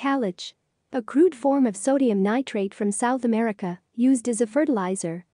caliche, a crude form of sodium nitrate from South America, used as a fertilizer.